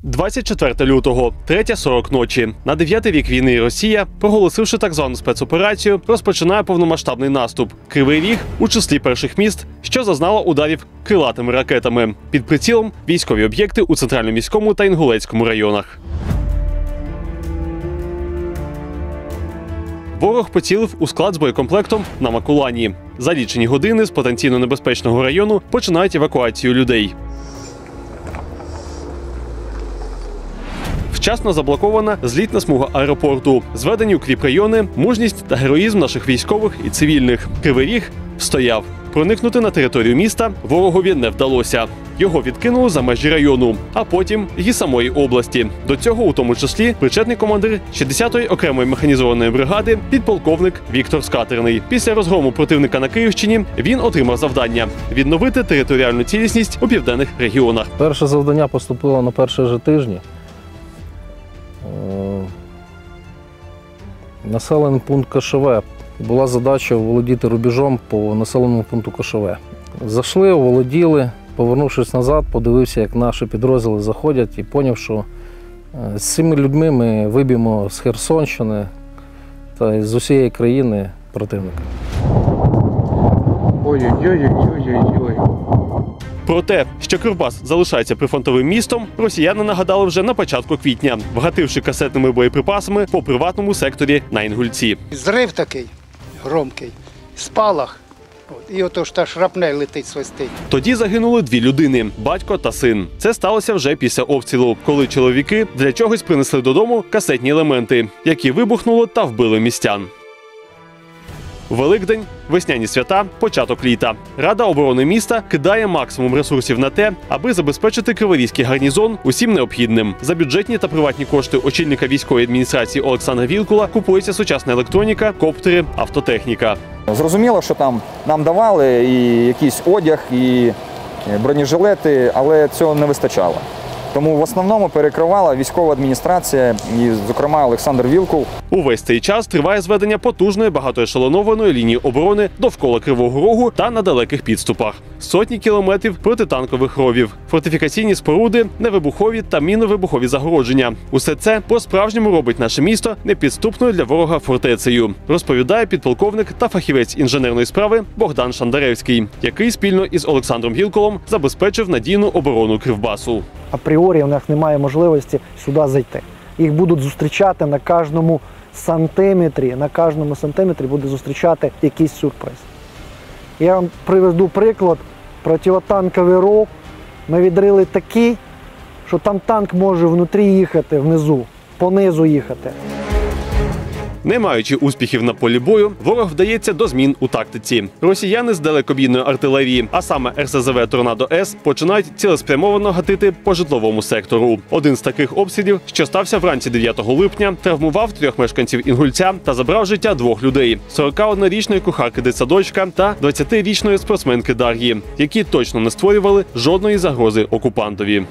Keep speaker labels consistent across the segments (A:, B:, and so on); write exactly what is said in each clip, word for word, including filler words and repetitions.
A: двадцять четвертого лютого, третя сорок ночі. На дев'ятий рік війни Росія, проголосивши так звану спецоперацію, розпочинає повномасштабний наступ. Кривий Ріг у числі перших міст, що зазнало ударів крилатими ракетами. Під прицілом військові об'єкти у Центрально-міському та Інгулецькому районах. Ворог поцілив у склад з боєкомплектом на Макулані. За лічені години з потенційно небезпечного району починають евакуацію людей. Вчасно заблокована злітна смуга аеропорту. Зведені укріпрайони, мужність та героїзм наших військових і цивільних. Кривий Ріг встояв. Проникнути на територію міста ворогові не вдалося. Його відкинули за межі району, а потім і самої області. До цього у тому числі причетний командир шістдесятої окремої механізованої бригади підполковник Віктор Скатерний. Після розгрому противника на Київщині він отримав завдання – відновити територіальну цілісність у південних регіонах.
B: Перше завдання поступило на перший же тижні. Населений пункт Кошове. Була задача володіти рубежом по населеному пункту Кошове. Зайшли, оволоділи, повернувшись назад, подивився, як наші підрозділи заходять і зрозумів, що з цими людьми ми виб'ємо з Херсонщини та з усієї країни противника.
C: Ой-ой-ой-ой-ой-ой.
A: Про те, що Кривбас залишається прифронтовим містом, росіяни нагадали вже на початку квітня, вгативши касетними боєприпасами по приватному секторі на Інгульці.
C: Зрив такий громкий, спалах, от, і ото ж та шрапнель летить, свистить.
A: Тоді загинули дві людини – батько та син. Це сталося вже після обстрілу, коли чоловіки для чогось принесли додому касетні елементи, які вибухнули та вбили містян. Великдень, весняні свята, початок літа. Рада оборони міста кидає максимум ресурсів на те, аби забезпечити Криворізький гарнізон усім необхідним. За бюджетні та приватні кошти очільника військової адміністрації Олександра Вілкула купується сучасна електроніка, коптери, автотехніка.
D: Зрозуміло, що там нам давали і якийсь одяг, і бронежилети, але цього не вистачало. Тому в основному перекривала військова адміністрація і, зокрема, Олександр Вілкул.
A: Увесь цей час триває зведення потужної багатоешелонованої лінії оборони довкола Кривого Рогу та на далеких підступах. Сотні кілометрів протитанкових ровів, фортифікаційні споруди, невибухові та міновибухові загородження. Усе це по-справжньому робить наше місто непідступною для ворога фортецею, розповідає підполковник та фахівець інженерної справи Богдан Шандаревський, який спільно із Олександром Вілкулом забезпечив надійну оборону Кривбасу.
E: Апріорі у них немає можливості сюди зайти. Їх будуть зустрічати на кожному сантиметрі, на кожному сантиметрі буде зустрічати якийсь сюрприз. Я вам приведу приклад. Противотанковий ров ми відрили такий, що там танк може внутрі їхати, внизу, понизу їхати.
A: Не маючи успіхів на полі бою, ворог вдається до змін у тактиці. Росіяни з далекобійної артилерії, а саме ер ес зет ве «Торнадо-С», починають цілеспрямовано гатити по житловому сектору. Один з таких обстрілів, що стався вранці дев'ятого липня, травмував трьох мешканців Інгульця та забрав життя двох людей – сорокаоднорічної кухарки дитсадочка та двадцятирічної спортсменки Дар'ї, які точно не створювали жодної загрози окупантові.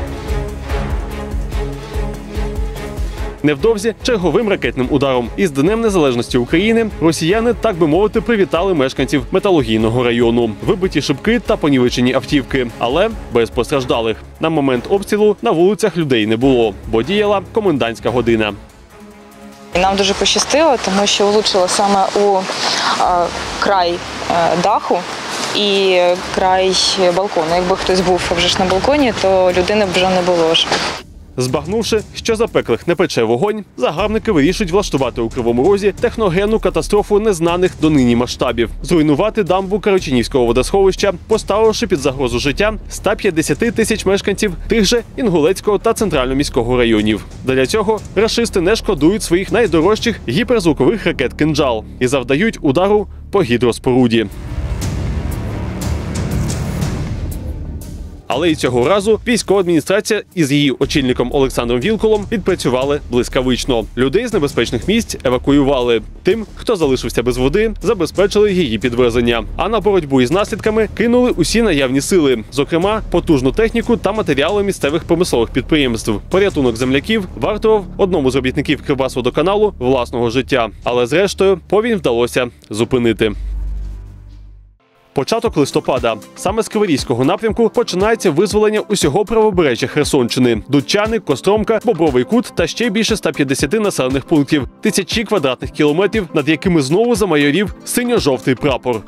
A: Невдовзі черговим ракетним ударом із Днем Незалежності України росіяни, так би мовити, привітали мешканців Металургійного району. Вибиті шибки та понівечені автівки, але без постраждалих. На момент обстрілу на вулицях людей не було, бо діяла комендантська година.
F: Нам дуже пощастило, тому що влучило саме у е, край е, даху і край балкону. Якби хтось був вже ж на балконі, то людини б вже не було ж.
A: Збагнувши, що запеклих не пече вогонь, загарбники вирішують влаштувати у Кривому Розі техногенну катастрофу незнаних донині масштабів. Зруйнувати дамбу Карачинівського водосховища, поставивши під загрозу життя ста п'ятдесяти тисяч мешканців тих же Інгулецького та Центрально-міського районів. Для цього рашисти не шкодують своїх найдорожчих гіперзвукових ракет «Кинджал» і завдають удару по гідроспоруді. Але й цього разу військова адміністрація із її очільником Олександром Вілкулом відпрацювали блискавично. Людей з небезпечних місць евакуювали. Тим, хто залишився без води, забезпечили її підвезення. А на боротьбу із наслідками кинули усі наявні сили. Зокрема, потужну техніку та матеріали місцевих промислових підприємств. Порятунок земляків вартував одному з робітників Кривбасводоканалу власного життя. Але зрештою повінь вдалося зупинити. Початок листопада. Саме з Криворізького напрямку починається визволення усього правобережжя Херсонщини. Дудчани, Костромка, Бобровий Кут та ще більше ста п'ятдесяти населених пунктів. Тисячі квадратних кілометрів, над якими знову замайорів синьо-жовтий прапор.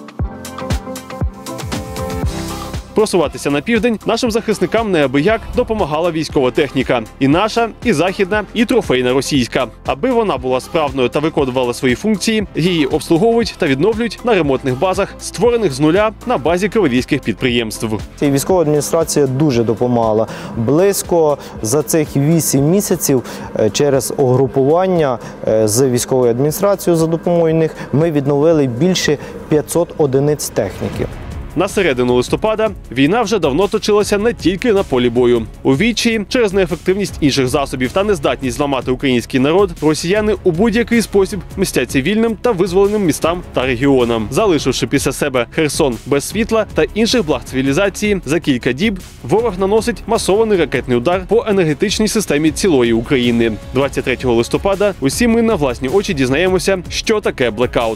A: Просуватися на південь нашим захисникам неабияк допомагала військова техніка. І наша, і західна, і трофейна російська. Аби вона була справною та виконувала свої функції, її обслуговують та відновлюють на ремонтних базах, створених з нуля на базі криворізьких підприємств.
G: І військова адміністрація дуже допомагала. Близько за цих вісім місяців через угрупування з військовою адміністрацією за допомогою них ми відновили більше п'ятсот одиниць техніки.
A: На середину листопада війна вже давно точилася не тільки на полі бою. У відчаї, через неефективність інших засобів та нездатність зламати український народ, росіяни у будь-який спосіб мстяться вільним та визволеним містам та регіонам. Залишивши після себе Херсон без світла та інших благ цивілізації, за кілька діб ворог наносить масований ракетний удар по енергетичній системі цілої України. двадцять третього листопада усі ми на власні очі дізнаємося, що таке блекаут.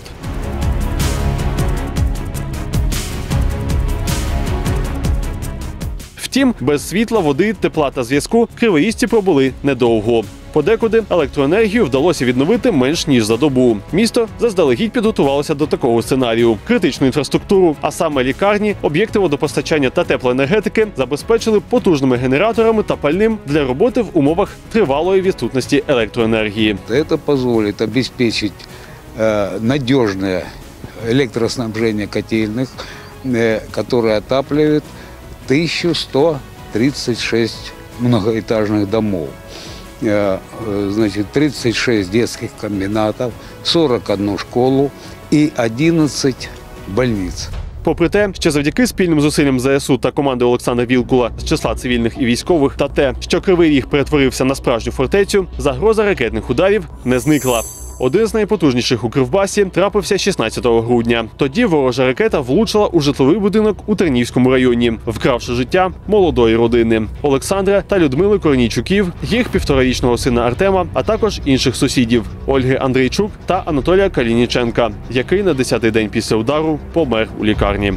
A: Втім, без світла, води, тепла та зв'язку криворізці пробули недовго. Подекуди електроенергію вдалося відновити менш ніж за добу. Місто заздалегідь підготувалося до такого сценарію. Критичну інфраструктуру, а саме лікарні, об'єкти водопостачання та теплоенергетики забезпечили потужними генераторами та пальним для роботи в умовах тривалої відсутності електроенергії.
H: Це дозволить забезпечити надіжне електроснабження котельних, які отапливають тысячу сто тридцать шесть многоэтажных домов, значит, тридцать шесть детских комбинатов, сорок одну школу и одиннадцать больниц.
A: Попри те, що завдяки спільним зусиллям ЗСУ та команди Олександра Вілкула з числа цивільних і військових, та те, що Кривий Ріг перетворився на справжню фортецю, загроза ракетних ударів не зникла. Один з найпотужніших у Кривбасі трапився шістнадцятого грудня. Тоді ворожа ракета влучила у житловий будинок у Тернівському районі, вкравши життя молодої родини – Олександра та Людмили Корнійчуків, їх півторарічного сина Артема, а також інших сусідів – Ольги Андрійчук та Анатолія Калініченка, який на десятий день після удару помер у лікарні.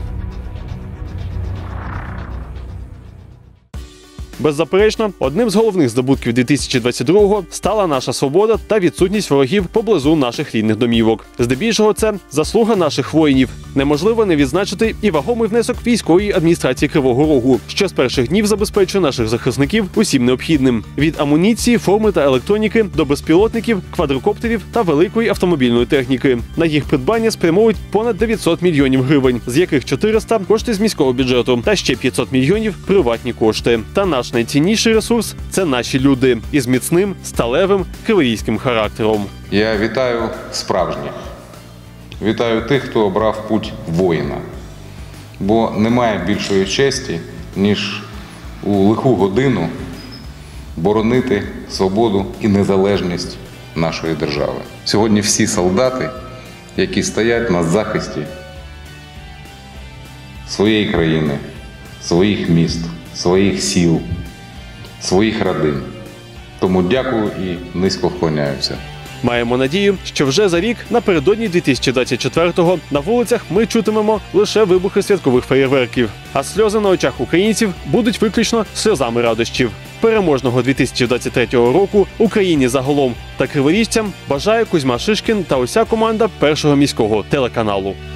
A: Беззаперечно, одним з головних здобутків дві тисячі двадцять другого стала наша свобода та відсутність ворогів поблизу наших рідних домівок. Здебільшого це заслуга наших воїнів. Неможливо не відзначити і вагомий внесок військової адміністрації Кривого Рогу, що з перших днів забезпечує наших захисників усім необхідним. Від амуніції, форми та електроніки до безпілотників, квадрокоптерів та великої автомобільної техніки. На їх придбання спрямовують понад дев'ятсот мільйонів гривень, з яких чотириста – кошти з міського бюджету та ще п'ятсот мільйонів – приватні кошти. Та наш найцінніший ресурс – це наші люди із міцним, сталевим, криворізьким характером.
I: Я вітаю справжніх. Вітаю тих, хто обрав путь воїна. Бо немає більшої честі, ніж у лиху годину боронити свободу і незалежність нашої держави. Сьогодні всі солдати, які стоять на захисті своєї країни, своїх міст, своїх сіл, своїх родин. Тому дякую і низько вклоняюся.
A: Маємо надію, що вже за рік, напередодні дві тисячі двадцять четвертого, на вулицях ми чутимемо лише вибухи святкових феєрверків, а сльози на очах українців будуть виключно сльозами радощів. Переможного дві тисячі двадцять третього року Україні загалом та криворіжцям бажає Кузьма Шишкін та уся команда Першого міського телеканалу.